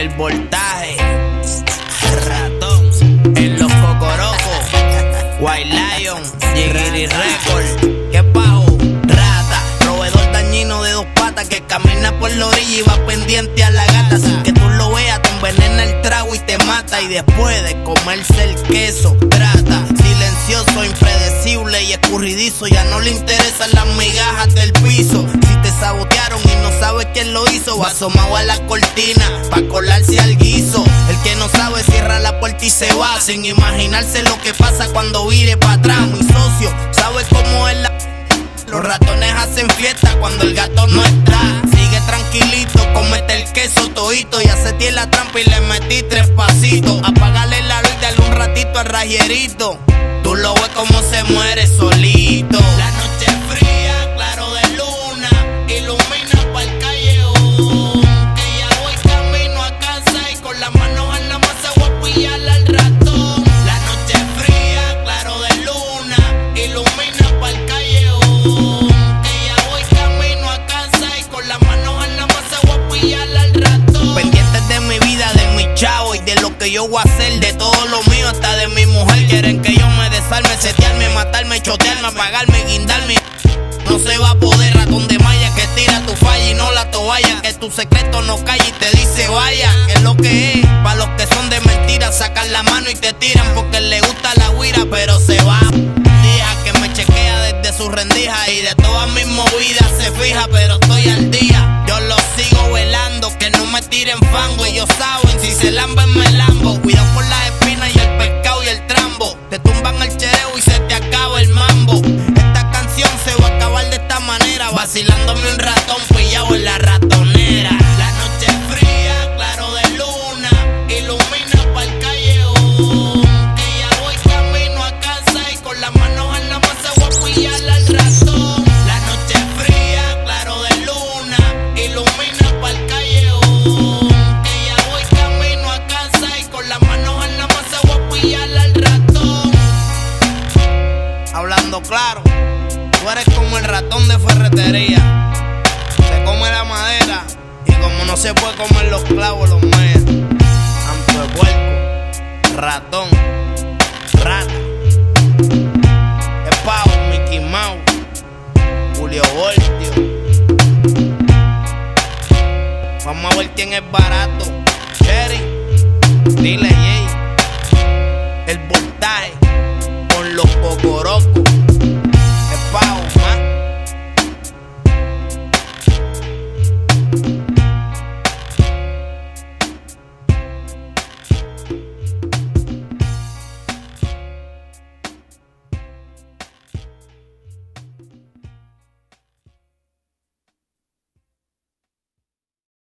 El voltaje, ratón, en los cocorocos, White Lion, Jigiri Record, que pajo, rata, proveedor dañino de dos patas que camina por la orilla y va pendiente a la gata. Sin que tú lo veas, te envenena el trago y te mata. Y después de comerse el queso, trata, silencioso, impredecible y escurridizo. Ya no le interesan las migajas del piso. Si te sabotearon y no sabes quién lo hizo, va asomado a la cortina pa' colarse al guiso. El que no sabe cierra la puerta y se va, sin imaginarse lo que pasa cuando vire pa' atrás. Mi socio sabe cómo es la... Los ratones hacen fiesta cuando el gato no está. Sigue tranquilito, cómete el queso todito. Ya se tiene la trampa y le metí 3 pasitos. Apágale la luz y dale un ratito al rajerito. Tú lo ves como se muere solito. La noche es fría, claro de luna, ilumina pa'l callejón. Que ya voy camino a casa y con las manos en la masa voy a pillarle al ratón. La noche es fría, claro de luna, ilumina pa'l callejón. Que ya voy camino a casa y con las manos en la masa voy a pillarle al ratón. Pendientes de mi vida, de mi chavo y de lo que yo voy a hacer, de todo lo mío hasta de mi mujer. Quieren que yo me desarme, setearme, matarme, chotearme, apagarme, guindarme. No se va a poder, ratón de malla que tira tu falla y no la toalla. Que tu secreto no calle y te dice vaya. Que es lo que es, pa' los que son de mentira, sacan la mano y te tiran porque le gusta la guira, pero se va. Deja que me chequea desde su rendija y de todas mis movidas se fija, pero estoy al día. Yo lo sigo velando, que no me tiren fango. Ellos saben, si se lamben me lambo. Cuidado por las espinas y el pescado y el trambo. Te tumban el chereo y se te acaba el mambo. Esta canción se va a acabar de esta manera, vacilándome un ratón pillado en la ratonera. La noche es fría, claro de luna, ilumina pa'l callejón. Que ya voy camino a casa y con las manos en la masa voy a pillarle al ratón. La noche es fría, claro de luna, ilumina pa'l callejón. Que ya voy camino a casa y con las manos en la masa voy a pillarle al ratón. Hablando claro, tú eres como el ratón de ferretería. Se come la madera y como no se puede comer los clavos, los mea. Anto de puerco, ratón, rata. Es pavo, Mickey Mouse, Julio Voltio. Vamos a ver quién es barato. Cherry, dile Jay. El voltaje con los cocorocos.